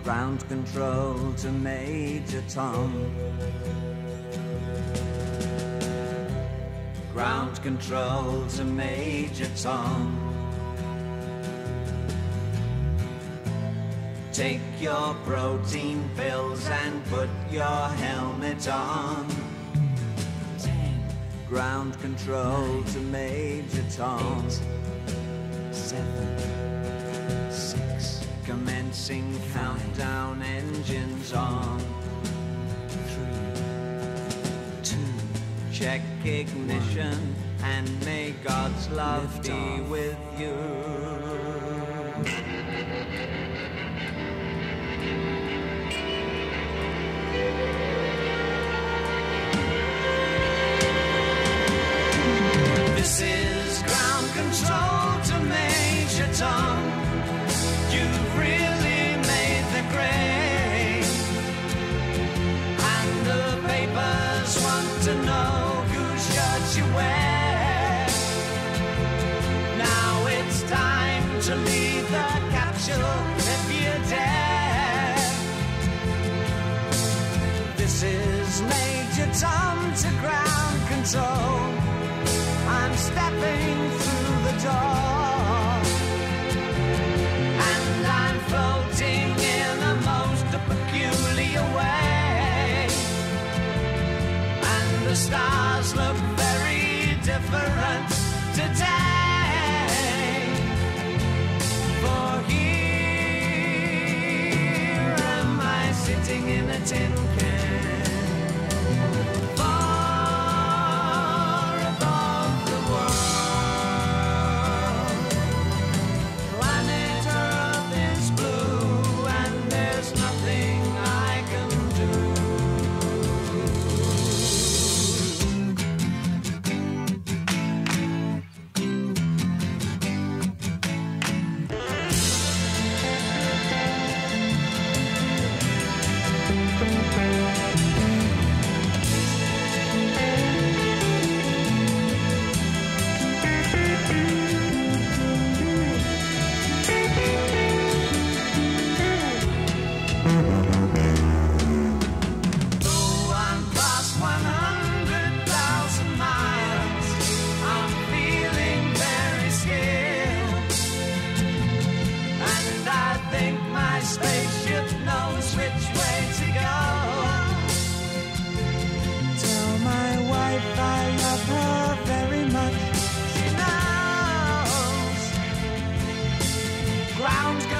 Ground control to Major Tom. Ground control to Major Tom. Take your protein pills and put your helmet on. 10. Ground control 9, to Major Tom. 8, 7, 6. Commencing 5, countdown, engines on. 3, 2. Check ignition 1, and may God's love be off with you. This is ground control to Major Tom. You've really made the grade, and the papers want to know whose shirt you wear. Now it's time to leave the capsule if you dare. This is Major Tom to ground control. I'm stepping through the door, and I'm floating in a most peculiar way, and the stars look very different today. For here am I sitting in a tin can. Ground